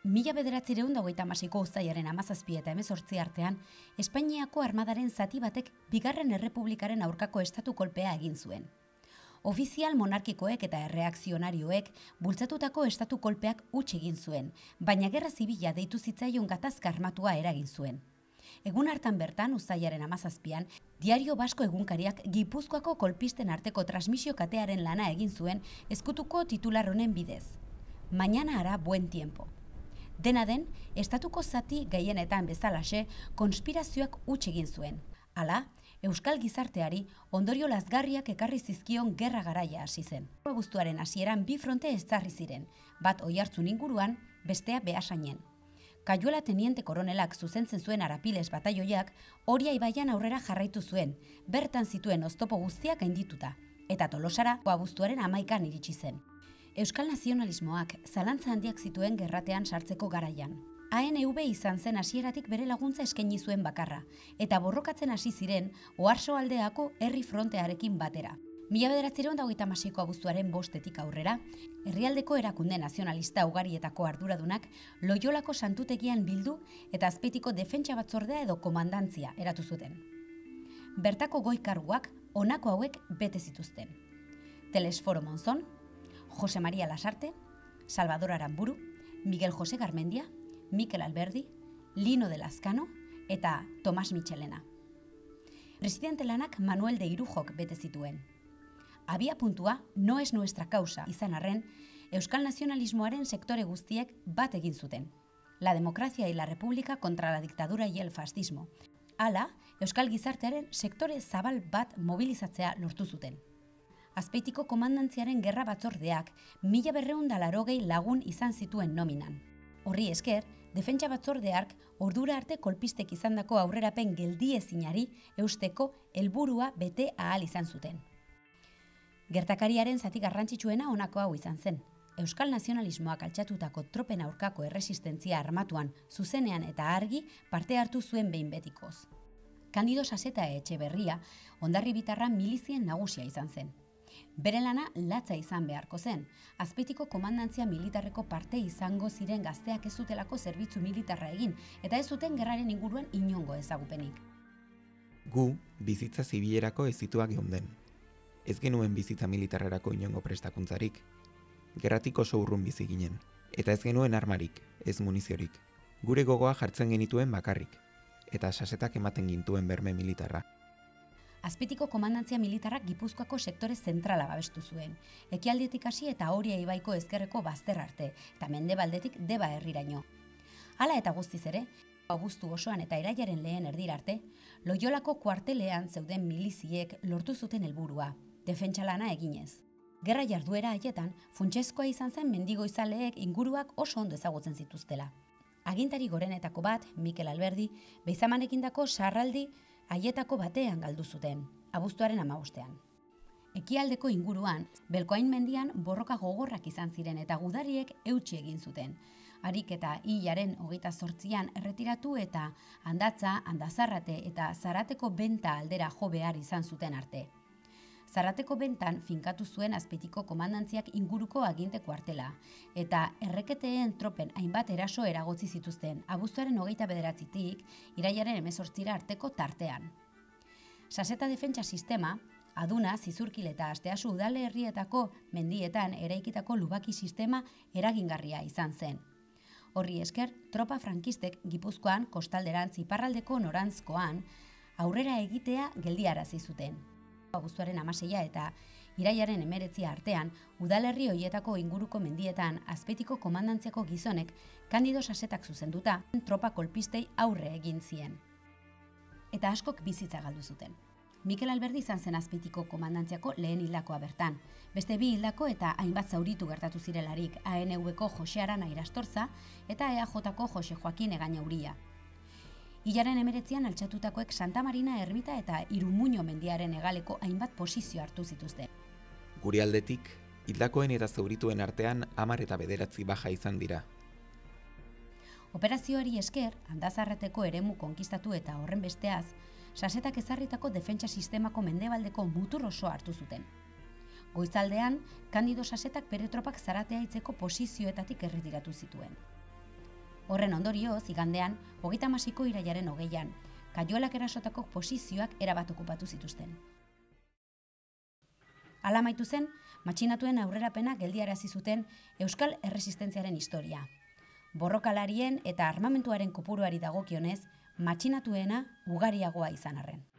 1936ko uztailaren 17 eta 18 artean, Espainiako armadaren zati batek Bigarren Errepublikaren aurkako estatu kolpea egin zuen. Ofizial monarkikoek eta erreakzionarioek bultzatutako estatu kolpeak huts egin zuen, baina gerra zibila deitu zitzaion gatazka armatua eragin zuen. Egun hartan bertan, uztailaren 17an, Diario Basko egunkariak Gipuzkoako kolpisten arteko transmisio katearen lana egin zuen ezkutuko titular honen bidez. Mañana hará buen tiempo. Dena den, estatuko zati gehienetan bezalaxe, konspirazioak huts egin zuen. Hala, euskal gizarteari ondorio lazgarriak ekarri zizkion gerra garaia hasi zen. Abuztuaren hasieran bi fronte ezarri ziren, bat Oiartzun inguruan, bestea Beasainen. Kayuela teniente koronelak zuzentzen zuen Arapiles bataioiak Oria ibaian aurrera jarraitu zuen, bertan zituen oztopo guztiak gaindituta, eta Tolosara abuztuaren 11an iritsi zen. Euskal nazionalismoak zalantza handiak zituen gerratean sartzeko garaian. ANV izan zen hasieratik bere laguntza eskaini zuen bakarra, eta borrokatzen hasi ziren Oarsoaldeako herri frontearekin batera. 1936ko abuztuaren 5etik aurrera, herrialdeko erakunde nazionalista ugarietako arduradunak Loiolako santutegian bildu eta Azpeitiko defentsa batzordea edo komandantzia eratu zuten. Bertako goi karguak honako hauek bete zituzten: Telesforo Monzón, Jose María Lasarte, Salvador Aramburu, Miguel José Garmendia, Mikel Alberdi, Lino de Lazcano eta Tomas Michelena. Presidente lanak Manuel de Irujok bete zituen. Abia puntua no es nuestra causa izan arren, euskal nazionalismoaren sektore guztiek bat egin zuten. La democracia y la república contra la dictadura y el fascismo. Hala, euskal gizartearen sektore zabal bat mobilizatzea lortu zuten. Azpeitiko komandantziaren gerra batzordeak 1280 lagun izan zituen nominan. Horri esker, defentsa batzordeak ordura arte kolpistek izandako aurrerapen geldiezinari eusteko helburua bete ahal izan zuten. Gertakariaren zati garrantzitsuena honako hau izan zen. Euskal nazionalismoak altxatutako tropen aurkako erresistentzia armatuan zuzenean eta argi parte hartu zuen behin betikoz. Kandido Saseta Etxeberria Hondarribitarra milizien nagusia izan zen. Bere lana latza izan beharko zen, Azpeitiko komandantzia militarreko parte izango ziren gazteak ez zutelako zerbitzu militarra egin, eta ez zuten gerraren inguruan inongo ezagupenik. Gu, bizitza zibilerako ezituak geunden. Ez genuen bizitza militarrerako inongo prestakuntzarik. Gerratik oso urrun bizi ginen, eta ez genuen armarik, ez muniziorik. Gure gogoa jartzen genituen bakarrik, eta Sasetak ematen gintuen berme militarra. Azpeitiko komandantzia militarrak Gipuzkoako sektore zentrala babestu zuen, ekialdetik hasi eta Oria ibaiko ezkerreko bazter arte, eta mendebaldetik Deba herriraino. Hala eta guztiz ere, abuztu osoan eta irailaren lehen erdira arte, Loiolako kuartelean zeuden miliziek lortu zuten helburua, defentsa lana eginez. Gerra jarduera haietan, funtsezkoa izan zen mendigoizaleek inguruak oso ondo ezagutzen zituztela. Agintari gorenetako bat, Mikel Alberdi, Beizamanekindako sarraldi haietako batean galdu zuten, abuztuaren 15ean. Ekialdeko inguruan, Belkoain mendian borroka gogorrak izan ziren eta gudariek eutsi egin zuten. Harik eta hilaren 28an erretiratu eta Handatza, Handazarrate eta Zarateko benta aldera jo behar izan zuten arte. Zarateko bentan finkatu zuen Azpeitiko komandantziak inguruko aginte kuartela, eta erreketeen tropen hainbat eraso eragotzi zituzten, abuztuaren 29tik irailaren 18 arteko tartean. Saseta defentsa sistema, Aduna, Zizurkil eta Asteasu udale herrietako mendietan eraikitako lubaki sistema eragingarria izan zen. Horri esker, tropa frankistek Gipuzkoan, kostalderantz iparraldeko norantzkoan, aurrera egitea geldiarazi zuten. Abuztuaren 16 eta irailaren 19 artean, udalerri hoietako inguruko mendietan Azpeitiko komandantziako gizonek Kandido Sasetak zuzenduta tropa kolpistei aurre egin zien. Eta askok bizitza galdu zuten. Mikel Alberdi izan zen Azpeitiko komandantziako lehen hildakoa bertan. Beste bi hildako eta hainbat zauritu gertatu zirelarik ANV-ko Jose Arana Irastorza eta EAJ-ko Jose Joakin Egañauria. Hilaren 19an altxatutakoek Santa Marina ermita eta Irumuño mendiaren hegaleko hainbat posizio hartu zituzten. Guri aldetik, hildakoen eta zaurituen artean 10 eta 9 baja izan dira. Operazioari esker, Handazarrateko eremu konkistatu eta horren besteaz, Sasetak ezarritako defentsa sistemako mendebaldeko mutur oso hartu zuten. Goizaldean, Kandido Sasetak bere tropak Zaratea hitzeko posizioetatik erretiratu zituen. Horren ondorioz, igandean, 36ko irailaren 20an, Kayuelak erasotako posizioak erabat okupatu zituzten. Hala amaitu zen, matxinatuen aurrerapena geldiarazi zuten Euskal Erresistentziaren historia. Borrokalarien eta armamentuaren kopuruari dagokionez, matxinatuena ugariagoa izan arren.